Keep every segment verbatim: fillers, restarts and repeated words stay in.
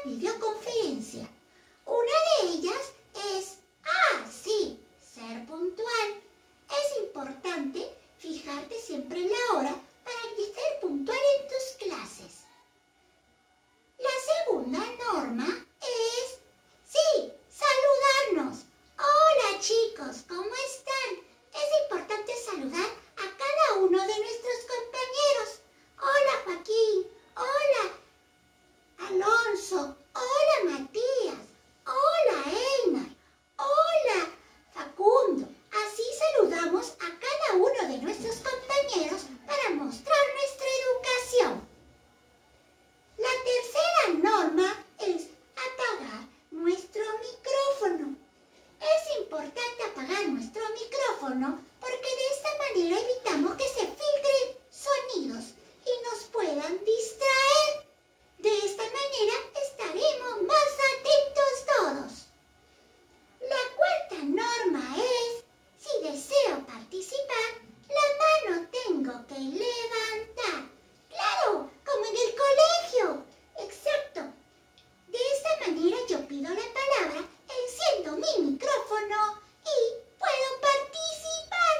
videoconferencia. Una de ellas es, ah, sí, ser puntual. Es importante fijarte siempre en la hora para ser puntual en tus clases. La segunda norma es, sí, saludarnos. Hola chicos, ¿cómo están? Es importante saludar a cada uno de nuestros compañeros. Hola Joaquín, hola Alonso, hola Matías, hola Einar, hola Facundo. Así saludamos a cada uno de nuestros compañeros para mostrar nuestra educación. La tercera norma es apagar nuestro micrófono. Es importante apagar nuestro micrófono porque de esta manera evitamos que se filtren sonidos y nos puedan distraer. De esta manera estaremos más atentos todos. La cuarta norma es, si deseo participar, la mano tengo que levantar. ¡Claro! Como en el colegio. Exacto. De esta manera yo pido la palabra, enciendo mi micrófono y puedo participar.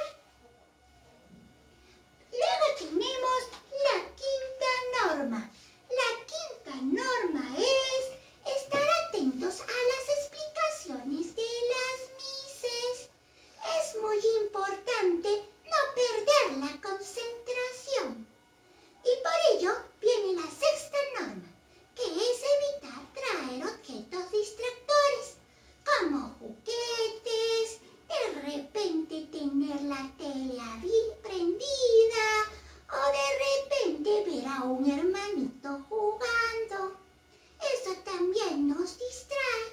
Luego tenemos la quinta norma. La quinta norma es estar atentos a las explicaciones de las mises. Es muy importante no perder la concentración. Y por ello viene la sexta norma, que es evitar traer objetos distractores, como juguetes, de repente tener la tele prendida o de repente ver a un hermanito jugando. Eso también nos distrae.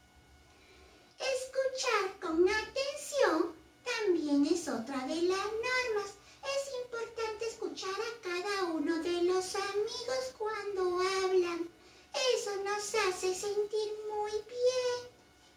Escuchar con atención también es otra de las normas. Es importante escuchar a cada uno de los amigos cuando hablan. Eso nos hace sentir muy bien.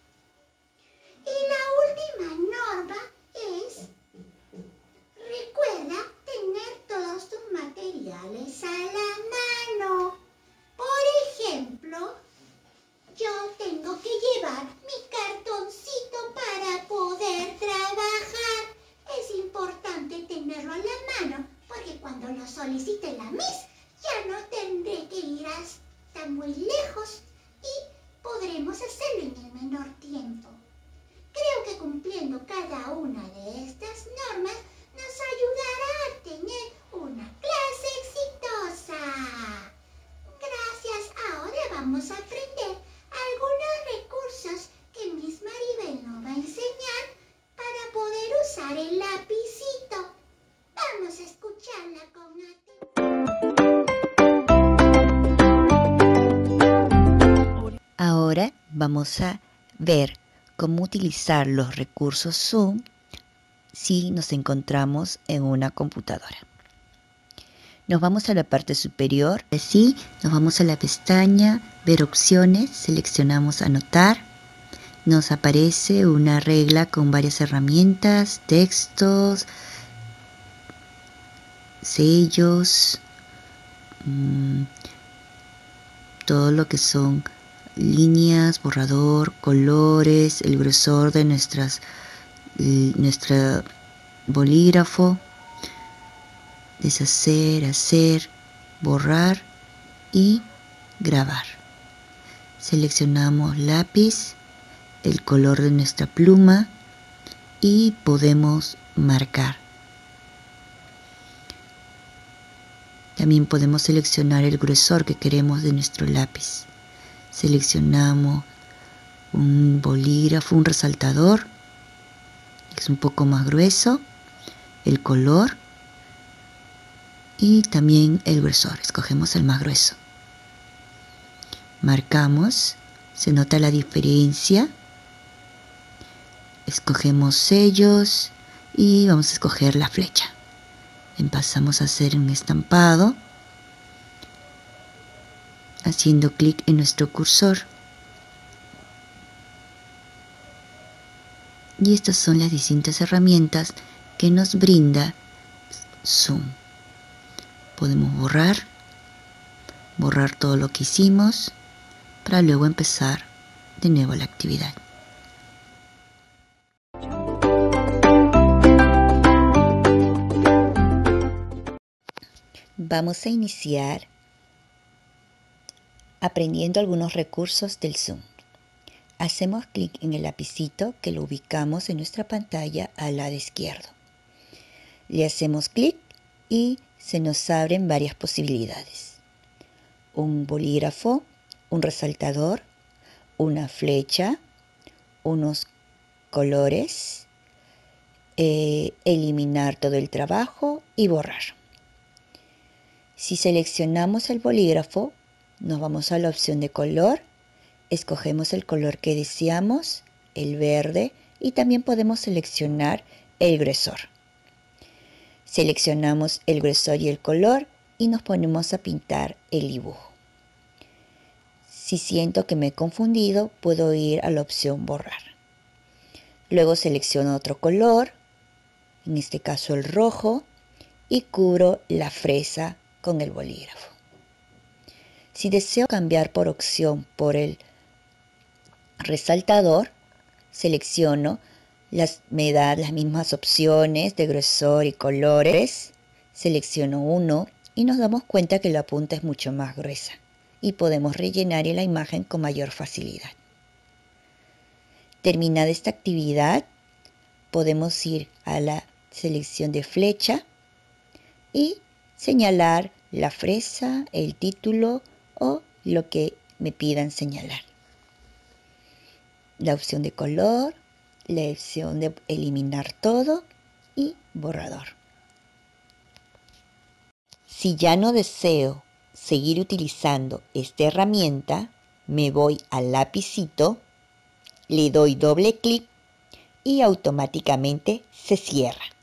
Y la última norma es, recuerda tener todos tus materiales a la mano. Por ejemplo, yo tengo que llevar mi cartoncito para poder trabajar. Es importante tenerlo a la mano porque cuando lo solicite la Miss ya no tendré que ir hasta muy lejos y podremos hacerlo en el menor tiempo. Creo que cumpliendo cada una de estas normas nos ayudará a tener una clase exitosa. Gracias. Ahora vamos a aprender algunos recursos que Miss Maribel nos va a enseñar para poder usar el lapicito. Vamos a escucharla con atención. Ahora vamos a ver cómo utilizar los recursos Zoom si nos encontramos en una computadora. Nos vamos a la parte superior, así nos vamos a la pestaña Ver opciones, seleccionamos Anotar. Nos aparece una regla con varias herramientas, textos, sellos, mmm, todo lo que son líneas, borrador, colores, el grosor de nuestras, nuestra bolígrafo, deshacer, hacer, borrar y grabar. Seleccionamos lápiz, el color de nuestra pluma y podemos marcar. También podemos seleccionar el grosor que queremos de nuestro lápiz. Seleccionamos un bolígrafo, un resaltador, que es un poco más grueso, el color y también el grosor. Escogemos el más grueso. Marcamos, se nota la diferencia. Escogemos sellos y vamos a escoger la flecha. Empezamos a hacer un estampado haciendo clic en nuestro cursor. Y estas son las distintas herramientas que nos brinda Zoom. Podemos borrar, borrar todo lo que hicimos, para luego empezar de nuevo la actividad. Vamos a iniciar aprendiendo algunos recursos del Zoom. Hacemos clic en el lapicito que lo ubicamos en nuestra pantalla al lado izquierdo. Le hacemos clic y se nos abren varias posibilidades. Un bolígrafo, un resaltador, una flecha, unos colores, eh, eliminar todo el trabajo y borrar. Si seleccionamos el bolígrafo, nos vamos a la opción de color, escogemos el color que deseamos, el verde, y también podemos seleccionar el gruesor. Seleccionamos el gruesor y el color y nos ponemos a pintar el dibujo. Si siento que me he confundido, puedo ir a la opción borrar. Luego selecciono otro color, en este caso el rojo, y cubro la fresa con el bolígrafo. Si deseo cambiar por opción por el resaltador, selecciono, las, me da las mismas opciones de gruesor y colores, selecciono uno y nos damos cuenta que la punta es mucho más gruesa y podemos rellenar la imagen con mayor facilidad. Terminada esta actividad, podemos ir a la selección de flecha y señalar la fresa, el título o lo que me pidan señalar. La opción de color, la opción de eliminar todo y borrador. Si ya no deseo seguir utilizando esta herramienta, me voy al lapicito, le doy doble clic y automáticamente se cierra.